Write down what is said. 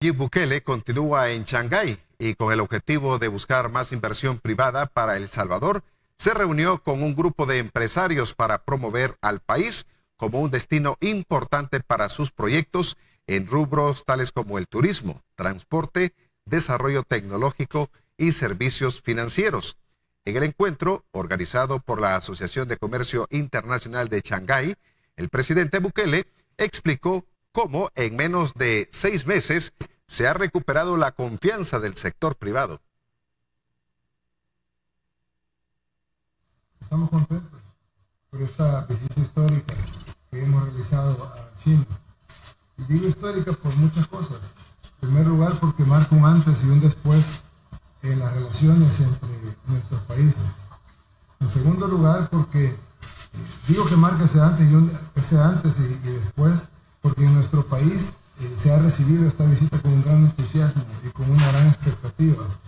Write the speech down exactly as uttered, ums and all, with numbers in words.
Nayib Bukele continúa en Shanghái y con el objetivo de buscar más inversión privada para El Salvador, se reunió con un grupo de empresarios para promover al país como un destino importante para sus proyectos en rubros tales como el turismo, transporte, desarrollo tecnológico y servicios financieros. En el encuentro, organizado por la Asociación de Comercio Internacional de Shanghái, el presidente Bukele explicó cómo en menos de seis meses se ha recuperado la confianza del sector privado. Estamos contentos por esta visita histórica que hemos realizado a China. Y digo histórica por muchas cosas. En primer lugar, porque marca un antes y un después en las relaciones entre nuestros países. En segundo lugar, porque eh, digo que marca ese antes y, un, ese antes y, y después, porque en nuestro país eh, se ha recibido esta visita con un gran entusiasmo y con una gran expectativa.